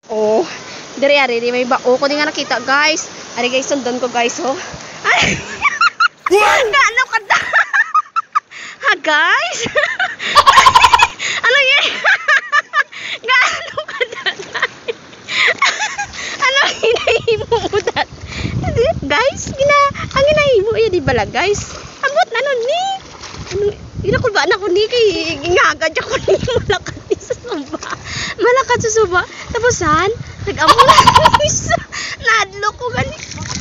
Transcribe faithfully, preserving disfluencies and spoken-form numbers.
Oh, dire ari di may bao ko di nga nakita, guys. Ari guys, sundan ko guys, oh. Ay. Gaano ka da? Ha, guys? Ano yan? Gaano ka da? Ano hinahimo mo dat? Guys, gina ang hinahimo ya di bala, guys. Ambot na nun ni. Ano, ina ko ba na ko ni kay ngagad ako ni malakat ni sa suba. Malakat sa suba. Tapusan, nag-amo na isa. Nadlo ko gani.